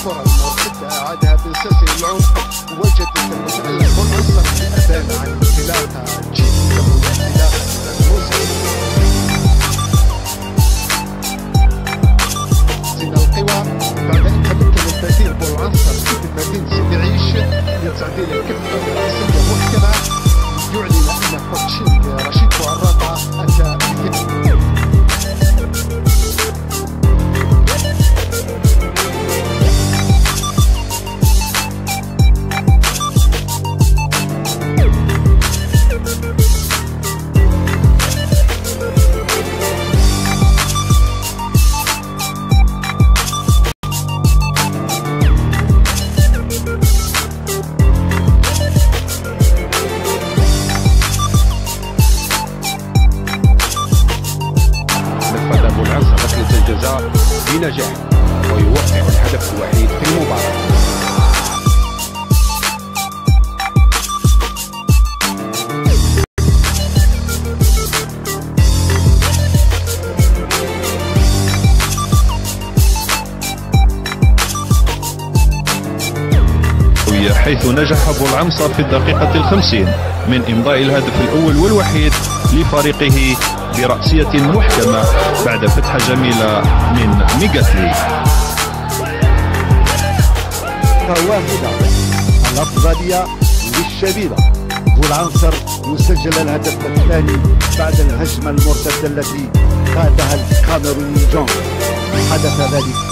الكرة المرتدة أعادها بسلسل العمق، وجدت المتألق والنصر أبان عن انطلاقة جدا انطلاقة الموسم. زين القوى بعد أن تمكن البديل بولعنصر ابن مدينة سيدي عيش من تعديل الكفة برأسية محكمة، يعلن أن كوتشينج رشيد بوعراقة أتى الجزاء بنجاح ويوقع الهدف الوحيد في المباراة. حيث نجح بولعنصر في الدقيقة 50 من إمضاء الهدف الأول والوحيد لفريقه برأسية محكمة بعد فتحة جميلة من ميغاتلي. واحدة الأفضلية للشبيبة، بولعنصر يسجل الهدف الثاني بعد الهجمة المرتدة التي قادها الكاميروني جون. حدث ذلك